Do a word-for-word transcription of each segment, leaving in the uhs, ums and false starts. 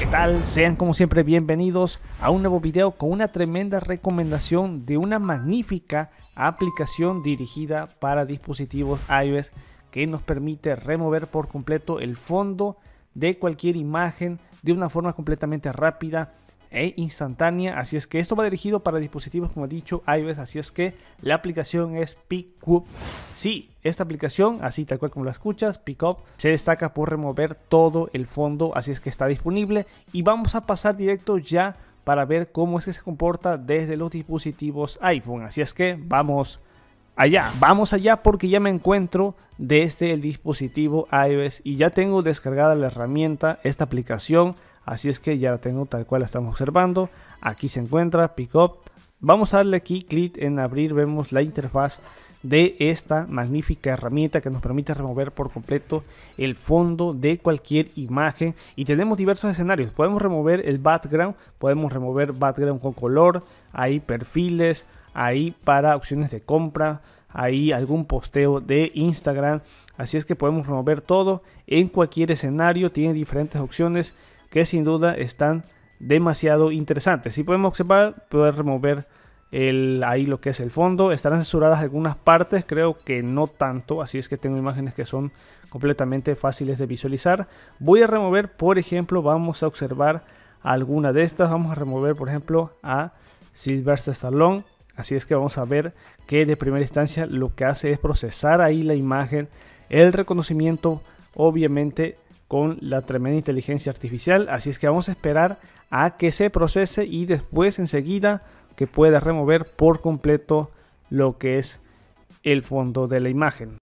tal? Sean como siempre bienvenidos a un nuevo video con una tremenda recomendación de una magnífica aplicación dirigida para dispositivos iOS que nos permite remover por completo el fondo de cualquier imagen de una forma completamente rápida e instantánea. Así es que esto va dirigido para dispositivos, como he dicho, iOS. Así es que la aplicación es Pickup. Sí, esta aplicación, así tal cual como la escuchas, Pickup, se destaca por remover todo el fondo. Así es que está disponible y vamos a pasar directo ya para ver cómo es que se comporta desde los dispositivos iPhone. Así es que vamos allá, vamos allá porque ya me encuentro desde el dispositivo iOS y ya tengo descargada la herramienta, esta aplicación. Así es que ya la tengo tal cual la estamos observando. Aquí se encuentra Pickup. Vamos a darle aquí clic en abrir. Vemos la interfaz de esta magnífica herramienta que nos permite remover por completo el fondo de cualquier imagen. Y tenemos diversos escenarios. Podemos remover el background. Podemos remover background con color. Hay perfiles. Ahí para opciones de compra. Ahí algún posteo de Instagram. Así es que podemos remover todo en cualquier escenario. Tiene diferentes opciones que sin duda están demasiado interesantes. Si podemos observar, poder remover el, ahí lo que es el fondo. Estarán censuradas algunas partes, creo que no tanto. Así es que tengo imágenes que son completamente fáciles de visualizar. Voy a remover, por ejemplo, vamos a observar alguna de estas. Vamos a remover, por ejemplo, a Sylvester Stallone. Así es que vamos a ver que de primera instancia lo que hace es procesar ahí la imagen. El reconocimiento, obviamente, con la tremenda inteligencia artificial. Así es que vamos a esperar a que se procese y después enseguida que pueda remover por completo lo que es el fondo de la imagen.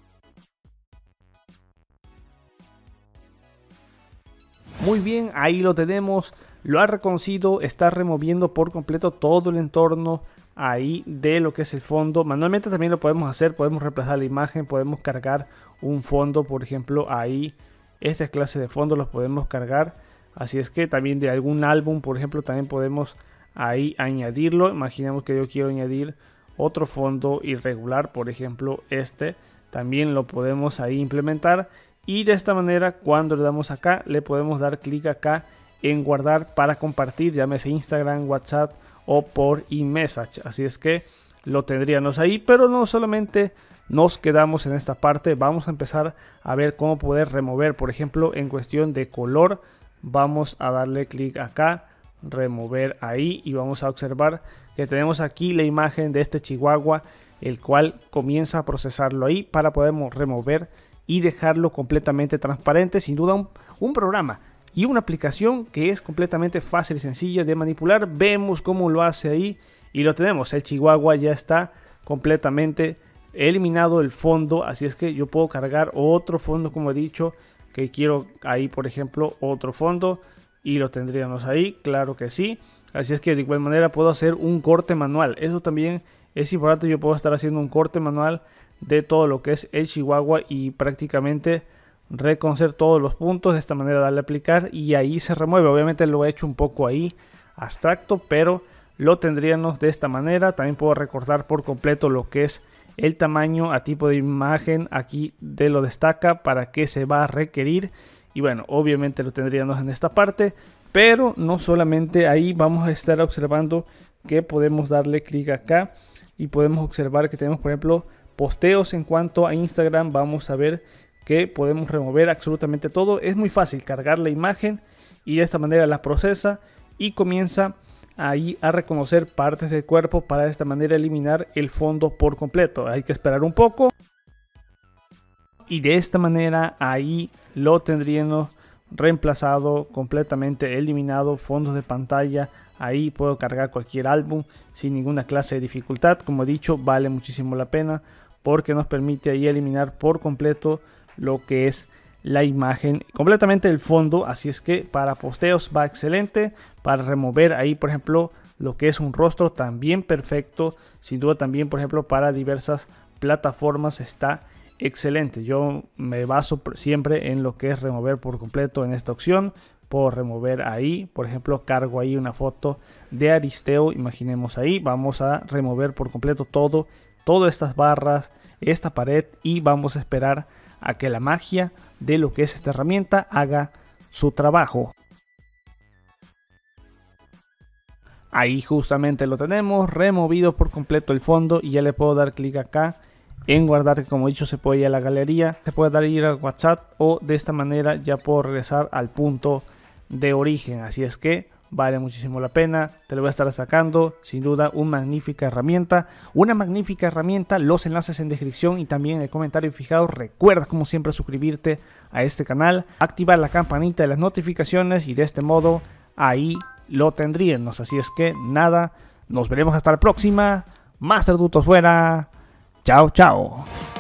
Muy bien, ahí lo tenemos, lo ha reconocido, está removiendo por completo todo el entorno ahí de lo que es el fondo. Manualmente también lo podemos hacer, podemos reemplazar la imagen, podemos cargar un fondo, por ejemplo, ahí. Esta clase de fondos los podemos cargar. Así es que también de algún álbum, por ejemplo, también podemos ahí añadirlo. Imaginemos que yo quiero añadir otro fondo irregular, por ejemplo este. También lo podemos ahí implementar. Y de esta manera, cuando le damos acá, le podemos dar clic acá en guardar para compartir, llámese Instagram, WhatsApp o por iMessage. Así es que lo tendríamos ahí, pero no solamente nos quedamos en esta parte. Vamos a empezar a ver cómo poder remover, por ejemplo, en cuestión de color. Vamos a darle clic acá, remover ahí, y vamos a observar que tenemos aquí la imagen de este chihuahua, el cual comienza a procesarlo ahí para poder remover y dejarlo completamente transparente. Sin duda un, un programa y una aplicación que es completamente fácil y sencilla de manipular. Vemos cómo lo hace ahí y lo tenemos. El chihuahua ya está completamente eliminado el fondo. Así es que yo puedo cargar otro fondo, como he dicho, que quiero ahí, por ejemplo, otro fondo, y lo tendríamos ahí, claro que sí. Así es que de igual manera puedo hacer un corte manual. Eso también es importante. Yo puedo estar haciendo un corte manual de todo lo que es el chihuahua y prácticamente reconocer todos los puntos. De esta manera darle a aplicar y ahí se remueve. Obviamente lo he hecho un poco ahí abstracto, pero lo tendríamos de esta manera. También puedo recortar por completo lo que es el tamaño a tipo de imagen. Aquí de lo destaca para qué se va a requerir. Y bueno, obviamente lo tendríamos en esta parte. Pero no solamente ahí, vamos a estar observando que podemos darle clic acá. Y podemos observar que tenemos, por ejemplo, posteos en cuanto a Instagram. Vamos a ver que podemos remover absolutamente todo. Es muy fácil cargar la imagen y de esta manera la procesa. Y comienza ahí a reconocer partes del cuerpo para de esta manera eliminar el fondo por completo. Hay que esperar un poco y de esta manera ahí lo tendríamos reemplazado, completamente eliminado, fondos de pantalla. Ahí puedo cargar cualquier álbum sin ninguna clase de dificultad. Como he dicho, vale muchísimo la pena porque nos permite ahí eliminar por completo lo que es la imagen, completamente el fondo. Así es que para posteos va excelente. Para remover ahí, por ejemplo, lo que es un rostro, también perfecto. Sin duda también, por ejemplo, para diversas plataformas está excelente. Yo me baso siempre en lo que es remover por completo en esta opción. Puedo remover ahí, por ejemplo, cargo ahí una foto de Aristeo. Imaginemos ahí, vamos a remover por completo todo, todas estas barras, esta pared, y vamos a esperar a que la magia de lo que es esta herramienta haga su trabajo. Ahí justamente lo tenemos, removido por completo el fondo, y ya le puedo dar clic acá en guardar, que como he dicho se puede ir a la galería, se puede dar ir a WhatsApp, o de esta manera ya puedo regresar al punto de origen. Así es que vale muchísimo la pena, te lo voy a estar sacando, sin duda una magnífica herramienta, una magnífica herramienta, los enlaces en descripción y también en el comentario fijado. Recuerda como siempre suscribirte a este canal, activar la campanita de las notificaciones, y de este modo ahí lo tendríamos. Así es que nada, nos veremos hasta la próxima. Master Dutos fuera. Chao, chao.